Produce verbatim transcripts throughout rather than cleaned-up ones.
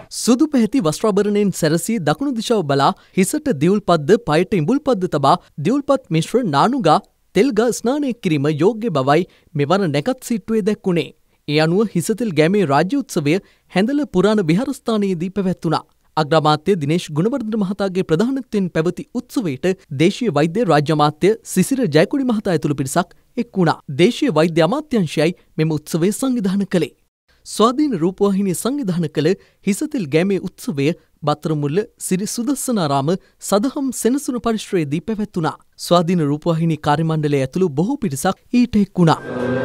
සුදු පැහැති වස්ත්‍රාභරණයෙන් සැරසී දකුණු දිශාව බලා හිසට දියුල්පත්ද පයට ඉඹුල්පත්ද තබා දියුල්පත් මිශ්‍ර නානුගා තෙල්ගා ස්නානය කිරීම යෝග්‍ය බවයි මෙවර නැකත් සිට්ටුවේ දැක්වුණේ. ඒ අනුව හිසතෙල් ගෑමේ රාජ්‍ය උත්සවය හැඳල පුරාණ විහාරස්ථානයේදී පැවැත්වුණා. අග්‍රාමාත්‍ය දිනේෂ් ගුණවර්ධන මහතාගේ ප්‍රධානත්වයෙන් පැවති උත්සවයට දේශීය වෛද්‍ය රාජ්‍ය අමාත්‍ය සිසිර ජයකොඩි මහතා ඇතුළු පිරිසක් එක් වුණා. දේශීය වෛද්‍ය අමාත්‍යාංශයයි මෙම උත්සවය සංවිධානය කළේ. ස්වාධීන රූපවාහිනිය සංවිධානය කළ හිසතෙල් ගෑමේ උත්සවය බත්තරමුල්ල සිරි සුදස්සනාරාම සදහම් සෙනසුන පරිශ්‍රයේදී පැවැත්වුණා. ස්වාධීන රූපවාහිනී කාර්ය මණ්ඩලය ඇතුළු බොහෝ පිරිසක් ඊට එක් වුණා.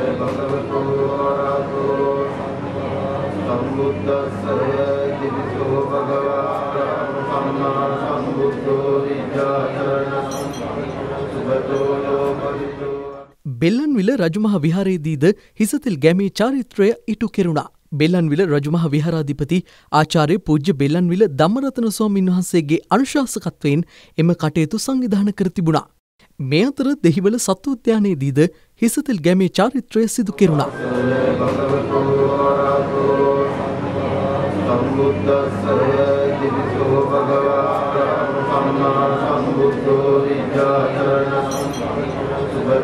බෙල්ලන්විල රජමහා විහාරයේදීද හිසතෙල් ගෑමේ චාරිත්‍රය ඉටු කෙරුණා. බෙල්ලන්විල රජමහා විහාරාධිපති ආචාර්ය පූජ්‍ය බෙල්ලන්විල ධම්මරතන ස්වාමීන් වහන්සේගේ අනුශාසකත්වයෙන් එම කටයුතු සංවිධානය කර තිබුණා. මේ අතර දෙහිවල සත්ව උද්‍යානයේදීද හිසතෙල් ගෑමේ චාරිත්‍රය සිදු කෙරුණා.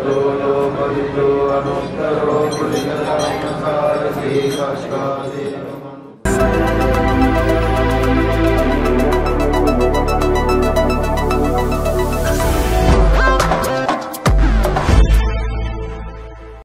Anuttaro Purishadhamma Sarasika Shkadi